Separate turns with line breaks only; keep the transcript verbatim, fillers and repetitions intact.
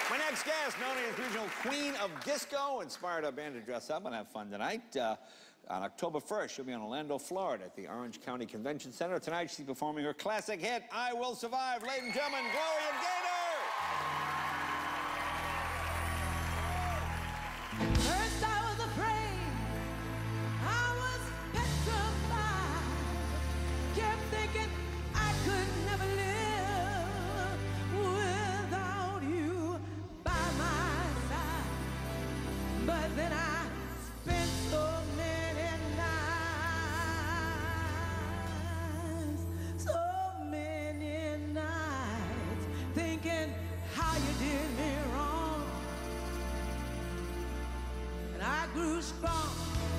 My next guest, known as regional queen of disco, inspired our band to dress up and have fun tonight. Uh, on October first, she'll be in Orlando, Florida at the Orange County Convention Center. Tonight, she's performing her classic hit, I Will Survive. Ladies and gentlemen, Gloria Gaynor!
First I was afraid, I was petrified, kept thinking I could never live without you by my side. But then I spent so many nights, so many nights, thinking how you did me wrong. And I grew strong